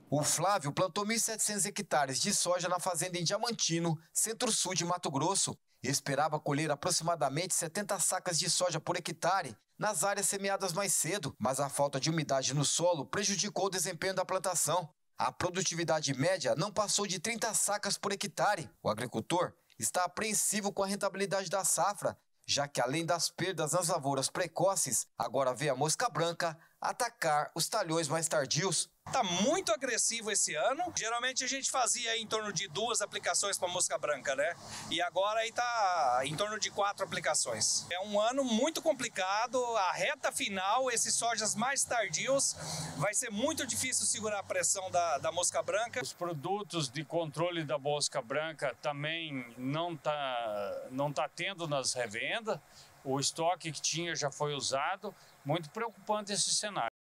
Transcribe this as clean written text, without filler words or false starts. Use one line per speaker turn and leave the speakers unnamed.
O Flávio plantou 1.700 hectares de soja na fazenda em Diamantino, centro-sul de Mato Grosso. Esperava colher aproximadamente 70 sacas de soja por hectare nas áreas semeadas mais cedo, mas a falta de umidade no solo prejudicou o desempenho da plantação. A produtividade média não passou de 30 sacas por hectare. O agricultor está apreensivo com a rentabilidade da safra, já que além das perdas nas lavouras precoces, agora vê a mosca branca atacar os talhões mais tardios.
Está muito agressivo esse ano. Geralmente a gente fazia em torno de 2 aplicações para mosca branca, né? E agora aí está em torno de 4 aplicações. É um ano muito complicado. A reta final, esses sojas mais tardios, vai ser muito difícil segurar a pressão da mosca branca.
Os produtos de controle da mosca branca também não tá tendo nas revendas. O estoque que tinha já foi usado. Muito preocupante esse cenário.